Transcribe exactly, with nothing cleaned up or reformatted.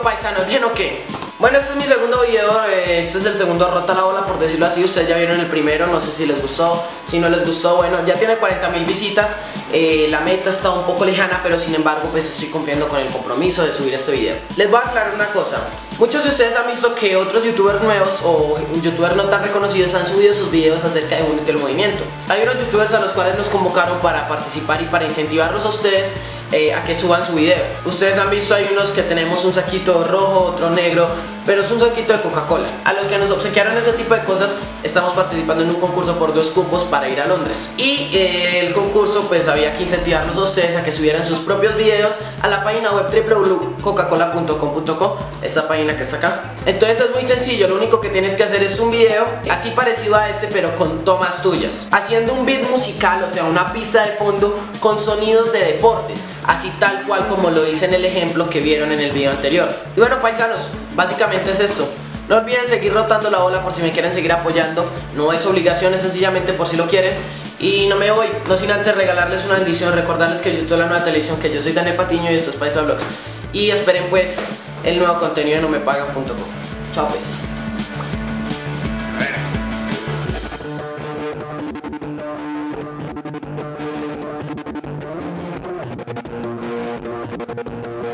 paisanos? ¿Bien o qué? Bueno, este es mi segundo video, este es el segundo Rota la Bola, por decirlo así. Ustedes ya vieron el primero, no sé si les gustó. Si no les gustó, bueno, ya tiene cuarenta mil visitas. eh, La meta está un poco lejana, pero sin embargo pues estoy cumpliendo con el compromiso de subir este video. Les voy a aclarar una cosa. Muchos de ustedes han visto que otros youtubers nuevos o youtubers no tan reconocidos han subido sus videos acerca de Únete al Movimiento. Hay unos youtubers a los cuales nos convocaron para participar y para incentivarlos a ustedes eh, a que suban su video. Ustedes han visto, hay unos que tenemos un saquito rojo, otro negro, pero es un saquito de Coca-Cola. A los que nos obsequiaron ese tipo de cosas, estamos participando en un concurso por dos cupos para ir a Londres. Y eh, el concurso pues había que incentivarlos a ustedes a que subieran sus propios videos a la página web w w w punto coca cola punto com punto co, esta página que está acá. Entonces es muy sencillo, lo único que tienes que hacer es un video así parecido a este, pero con tomas tuyas, haciendo un beat musical, o sea una pista de fondo con sonidos de deportes, así tal cual como lo hice en el ejemplo que vieron en el video anterior. Y bueno, paisanos, básicamente es esto. No olviden seguir rotando la bola por si me quieren seguir apoyando. No es obligación, es sencillamente por si lo quieren. Y no me voy, no sin antes regalarles una bendición, recordarles que YouTube es la nueva televisión, que yo soy Daniel Patiño y esto es Paisa Vlogs. Y esperen pues el nuevo contenido de no me pagan punto com. Chao pues. We'll be right back.